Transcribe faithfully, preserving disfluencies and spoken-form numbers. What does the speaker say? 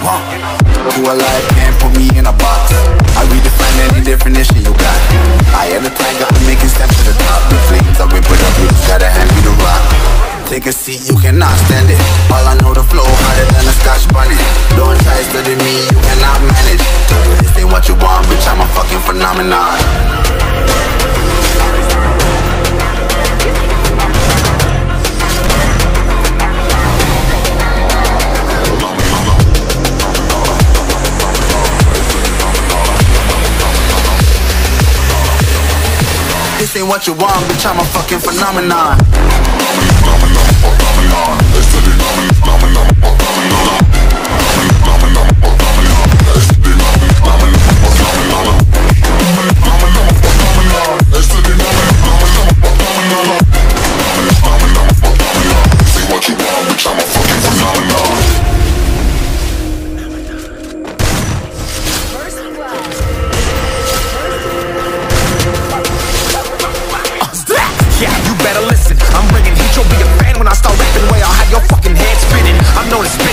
pump. To a life can't put me in a box. I redefine any definition you got. I am the tiger, I'm making steps to the top. The flames I whip it up, you just gotta hand me the rock. Take a seat, you cannot stand it. All I know, the flow harder than a scotch bonnet. Don't try study me, you cannot manage. This ain't what you want, bitch, I'm a fucking phenomenon. This ain't what you want, bitch, I'm a fucking phenomenon. I'm bringing heat, you'll be a fan when I start rapping. Way I'll have your fucking head spinning. I'm known as